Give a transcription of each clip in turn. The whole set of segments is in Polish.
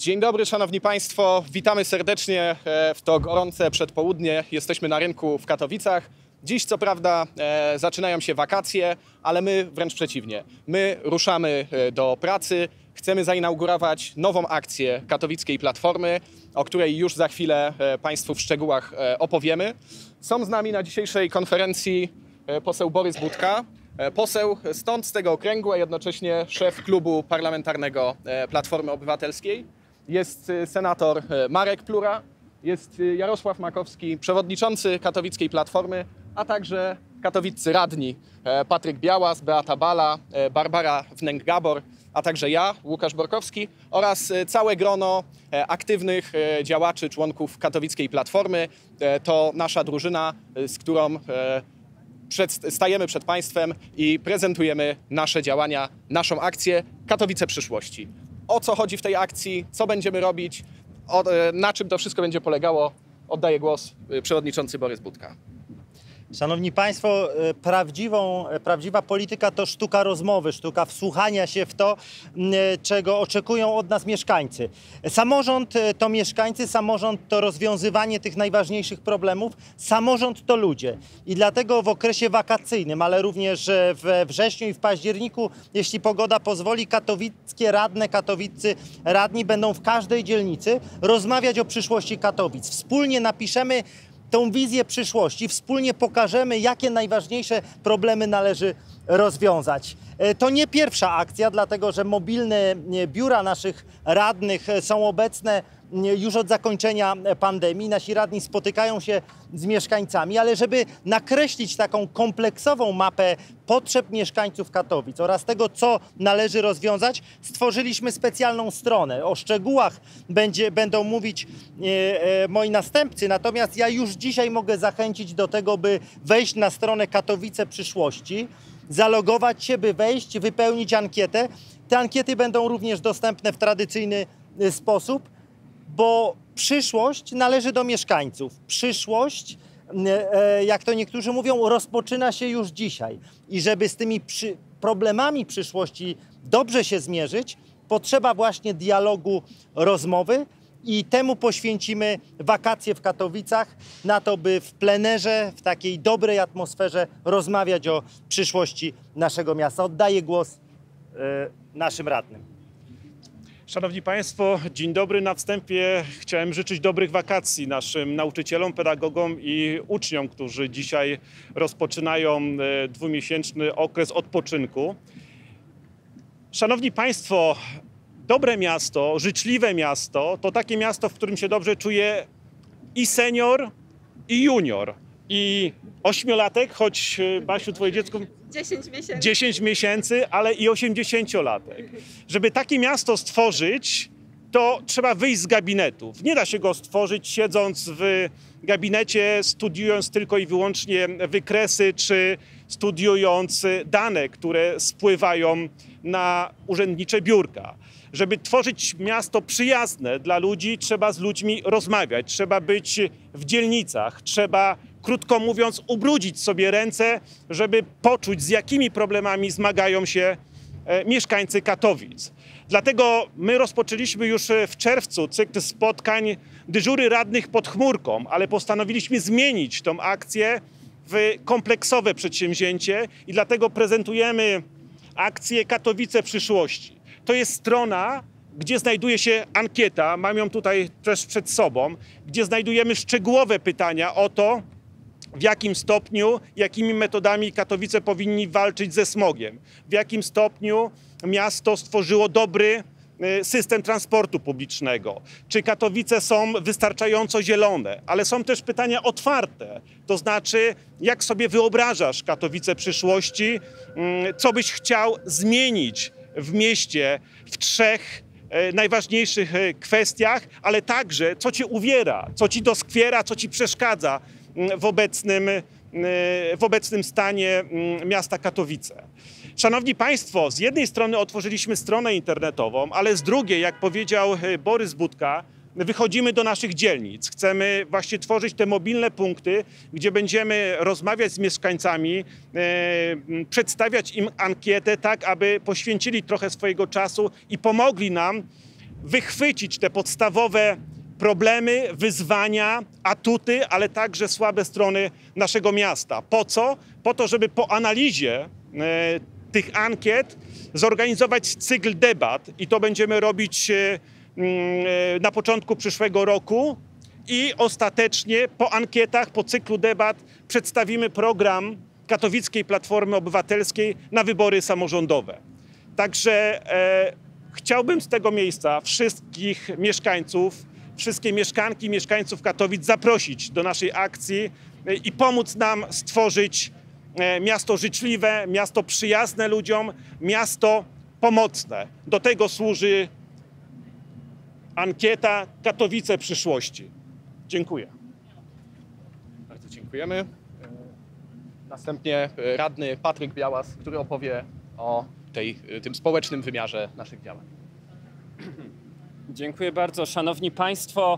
Dzień dobry, szanowni państwo. Witamy serdecznie w to gorące przedpołudnie. Jesteśmy na rynku w Katowicach. Dziś co prawda zaczynają się wakacje, ale my wręcz przeciwnie. My ruszamy do pracy. Chcemy zainaugurować nową akcję Katowickiej Platformy, o której już za chwilę państwu w szczegółach opowiemy. Są z nami na dzisiejszej konferencji poseł Borys Budka, poseł stąd z tego okręgu, a jednocześnie szef klubu parlamentarnego Platformy Obywatelskiej. Jest senator Marek Plura, jest Jarosław Makowski, przewodniczący Katowickiej Platformy, a także katowiccy radni Patryk Białas, Beata Bala, Barbara Wnęk-Gabor, a także ja, Łukasz Borkowski, oraz całe grono aktywnych działaczy, członków Katowickiej Platformy. To nasza drużyna, z którą stajemy przed państwem i prezentujemy nasze działania, naszą akcję Katowice przyszłości. O co chodzi w tej akcji, co będziemy robić, na czym to wszystko będzie polegało, oddaję głos przewodniczący Borys Budka. Szanowni Państwo, prawdziwa polityka to sztuka rozmowy, sztuka wsłuchania się w to, czego oczekują od nas mieszkańcy. Samorząd to mieszkańcy, samorząd to rozwiązywanie tych najważniejszych problemów, samorząd to ludzie. I dlatego w okresie wakacyjnym, ale również we wrześniu i w październiku, jeśli pogoda pozwoli, katowickie radne, katowiccy radni będą w każdej dzielnicy rozmawiać o przyszłości Katowic. Wspólnie napiszemy tą wizję przyszłości, wspólnie pokażemy, jakie najważniejsze problemy należy rozwiązać. To nie pierwsza akcja, dlatego że mobilne biura naszych radnych są obecne już od zakończenia pandemii. Nasi radni spotykają się z mieszkańcami, ale żeby nakreślić taką kompleksową mapę potrzeb mieszkańców Katowic oraz tego, co należy rozwiązać, stworzyliśmy specjalną stronę. O szczegółach będą mówić moi następcy, natomiast ja już dzisiaj mogę zachęcić do tego, by wejść na stronę Katowice Przyszłości, zalogować się, by wejść, wypełnić ankietę. Te ankiety będą również dostępne w tradycyjny sposób, bo przyszłość należy do mieszkańców. Przyszłość, jak to niektórzy mówią, rozpoczyna się już dzisiaj. I żeby z tymi problemami przyszłości dobrze się zmierzyć, potrzeba właśnie dialogu, rozmowy i temu poświęcimy wakacje w Katowicach, na to, by w plenerze, w takiej dobrej atmosferze rozmawiać o przyszłości naszego miasta. Oddaję głos naszym radnym. Szanowni Państwo, dzień dobry. Na wstępie chciałem życzyć dobrych wakacji naszym nauczycielom, pedagogom i uczniom, którzy dzisiaj rozpoczynają dwumiesięczny okres odpoczynku. Szanowni Państwo, dobre miasto, życzliwe miasto to takie miasto, w którym się dobrze czuje i senior, i junior, i ośmiolatek, choć Basiu, twoje dziecko... 10 miesięcy. 10 miesięcy, ale i 80-latek. Żeby takie miasto stworzyć, to trzeba wyjść z gabinetów. Nie da się go stworzyć siedząc w gabinecie, studiując tylko i wyłącznie wykresy, czy studiując dane, które spływają na urzędnicze biurka. Żeby tworzyć miasto przyjazne dla ludzi, trzeba z ludźmi rozmawiać, trzeba być w dzielnicach, trzeba, krótko mówiąc, ubrudzić sobie ręce, żeby poczuć, z jakimi problemami zmagają się mieszkańcy Katowic. Dlatego my rozpoczęliśmy już w czerwcu cykl spotkań dyżury radnych pod chmurką, ale postanowiliśmy zmienić tą akcję w kompleksowe przedsięwzięcie i dlatego prezentujemy akcję Katowice Przyszłości. To jest strona, gdzie znajduje się ankieta, mam ją tutaj też przed sobą, gdzie znajdujemy szczegółowe pytania o to, w jakim stopniu, jakimi metodami Katowice powinni walczyć ze smogiem, w jakim stopniu miasto stworzyło dobry system transportu publicznego, czy Katowice są wystarczająco zielone, ale są też pytania otwarte, to znaczy jak sobie wyobrażasz Katowice przyszłości, co byś chciał zmienić w mieście w 3 najważniejszych kwestiach, ale także co cię uwiera, co ci doskwiera, co ci przeszkadza w obecnym stanie miasta Katowice. Szanowni Państwo, z jednej strony otworzyliśmy stronę internetową, ale z drugiej, jak powiedział Borys Budka, wychodzimy do naszych dzielnic. Chcemy właśnie tworzyć te mobilne punkty, gdzie będziemy rozmawiać z mieszkańcami, przedstawiać im ankietę tak, aby poświęcili trochę swojego czasu i pomogli nam wychwycić te podstawowe problemy, wyzwania, atuty, ale także słabe strony naszego miasta. Po co? Po to, żeby po analizie tych ankiet zorganizować cykl debat i to będziemy robić na początku przyszłego roku i ostatecznie po ankietach, po cyklu debat przedstawimy program Katowickiej Platformy Obywatelskiej na wybory samorządowe. Także chciałbym z tego miejsca wszystkich mieszkańców, wszystkie mieszkanki i mieszkańców Katowic zaprosić do naszej akcji i pomóc nam stworzyć miasto życzliwe, miasto przyjazne ludziom, miasto pomocne. Do tego służy ankieta Katowice przyszłości. Dziękuję. Bardzo dziękujemy. Następnie radny Patryk Białas, który opowie o tym społecznym wymiarze naszych działań. Dziękuję bardzo. Szanowni Państwo,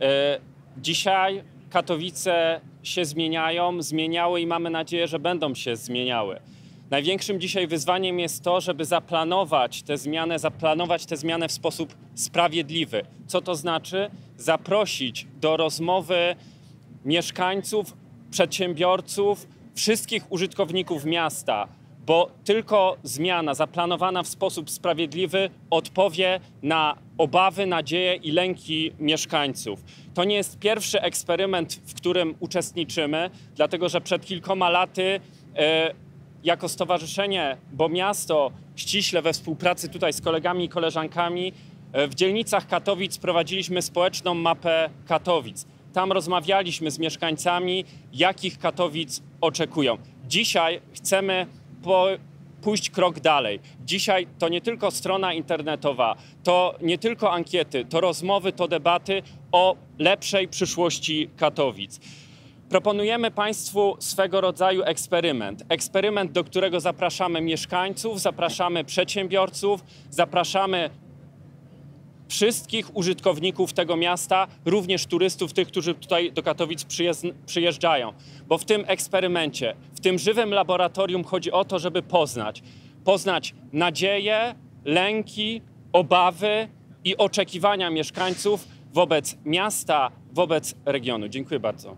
dzisiaj Katowice się zmieniały i mamy nadzieję, że będą się zmieniały. Największym dzisiaj wyzwaniem jest to, żeby zaplanować tę zmianę w sposób sprawiedliwy. Co to znaczy? Zaprosić do rozmowy mieszkańców, przedsiębiorców, wszystkich użytkowników miasta, bo tylko zmiana zaplanowana w sposób sprawiedliwy odpowie na obawy, nadzieje i lęki mieszkańców. To nie jest pierwszy eksperyment, w którym uczestniczymy, dlatego że przed kilkoma laty jako stowarzyszenie, bo miasto ściśle we współpracy tutaj z kolegami i koleżankami w dzielnicach Katowic prowadziliśmy społeczną mapę Katowic. Tam rozmawialiśmy z mieszkańcami, jakich Katowic oczekują. Dzisiaj chcemy pójść krok dalej. Dzisiaj to nie tylko strona internetowa, to nie tylko ankiety, to rozmowy, to debaty o lepszej przyszłości Katowic. Proponujemy Państwu swego rodzaju eksperyment. Eksperyment, do którego zapraszamy mieszkańców, zapraszamy przedsiębiorców, zapraszamy wszystkich użytkowników tego miasta, również turystów, tych, którzy tutaj do Katowic przyjeżdżają. Bo w tym eksperymencie, w tym żywym laboratorium chodzi o to, żeby poznać nadzieje, lęki, obawy i oczekiwania mieszkańców wobec miasta, wobec regionu. Dziękuję bardzo.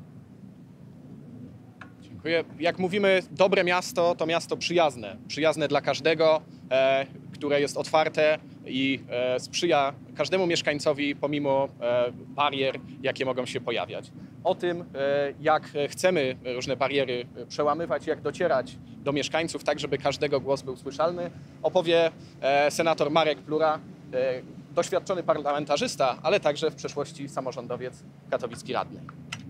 Dziękuję. Jak mówimy, dobre miasto to miasto przyjazne. Przyjazne dla każdego, które jest otwarte i sprzyja każdemu mieszkańcowi pomimo barier, jakie mogą się pojawiać. O tym, jak chcemy różne bariery przełamywać, jak docierać do mieszkańców, tak żeby każdego głos był słyszalny, opowie senator Marek Plura, doświadczony parlamentarzysta, ale także w przeszłości samorządowiec, katowicki radny.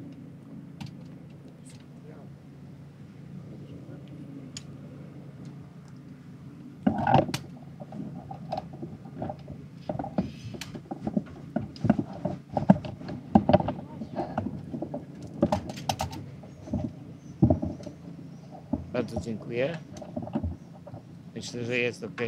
Bardzo dziękuję. Myślę, że jest ok.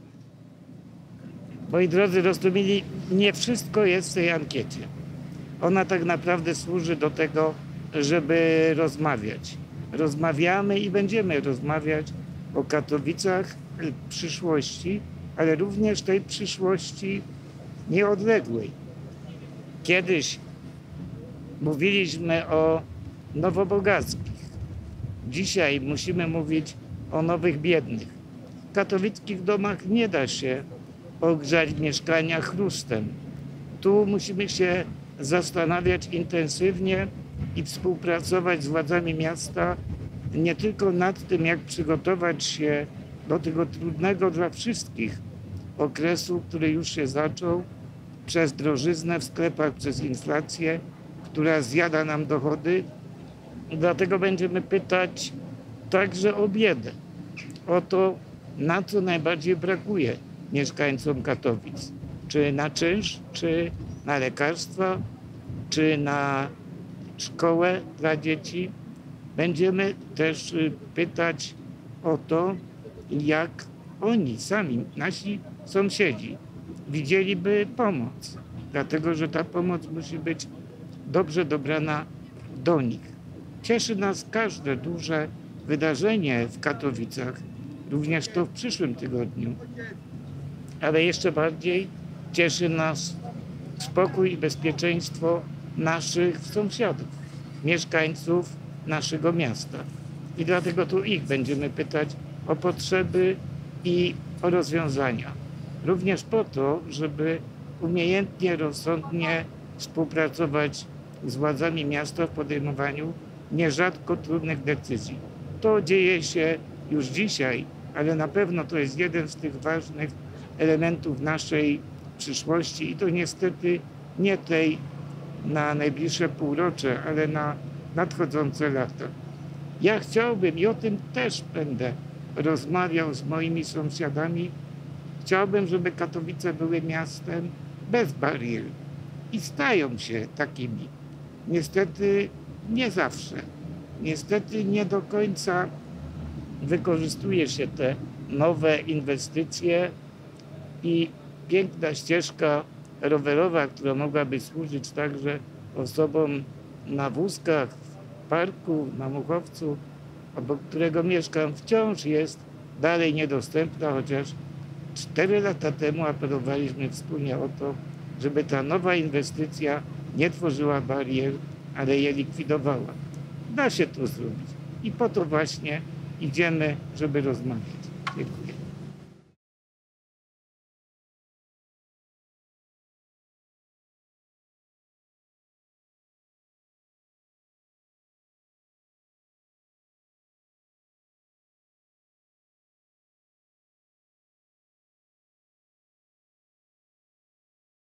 Moi drodzy Rostomili, nie wszystko jest w tej ankiecie. Ona tak naprawdę służy do tego, żeby rozmawiać. Rozmawiamy i będziemy rozmawiać o Katowicach przyszłości, ale również tej przyszłości nieodległej. Kiedyś mówiliśmy o nowobogackich. Dzisiaj musimy mówić o nowych biednych. W katowickich domach nie da się ogrzać mieszkania chrustem. Tu musimy się zastanawiać intensywnie i współpracować z władzami miasta nie tylko nad tym, jak przygotować się do tego trudnego dla wszystkich okresu, który już się zaczął przez drożyznę w sklepach, przez inflację, która zjada nam dochody. Dlatego będziemy pytać także o biedę, o to, na co najbardziej brakuje mieszkańcom Katowic. Czy na czynsz, czy na lekarstwa, czy na szkołę dla dzieci. Będziemy też pytać o to, jak oni sami, nasi sąsiedzi, widzieliby pomoc. Dlatego, że ta pomoc musi być dobrze dobrana do nich. Cieszy nas każde duże wydarzenie w Katowicach, również to w przyszłym tygodniu. Ale jeszcze bardziej cieszy nas spokój i bezpieczeństwo naszych sąsiadów, mieszkańców naszego miasta. I dlatego tu ich będziemy pytać o potrzeby i o rozwiązania. Również po to, żeby umiejętnie, rozsądnie współpracować z władzami miasta w podejmowaniu nierzadko trudnych decyzji. To dzieje się już dzisiaj, ale na pewno to jest jeden z tych ważnych elementów naszej przyszłości i to niestety nie tej na najbliższe półrocze, ale na nadchodzące lata. Ja chciałbym i o tym też będę rozmawiał z moimi sąsiadami. Chciałbym, żeby Katowice były miastem bez barier i stają się takimi. Niestety nie zawsze. Niestety nie do końca wykorzystuje się te nowe inwestycje i piękna ścieżka rowerowa, która mogłaby służyć także osobom na wózkach, w parku, na Muchowcu, obok którego mieszkam, wciąż jest dalej niedostępna, chociaż 4 lata temu apelowaliśmy wspólnie o to, żeby ta nowa inwestycja nie tworzyła barier, ale je likwidowała. Da się to zrobić i po to właśnie idziemy, żeby rozmawiać. Dziękuję.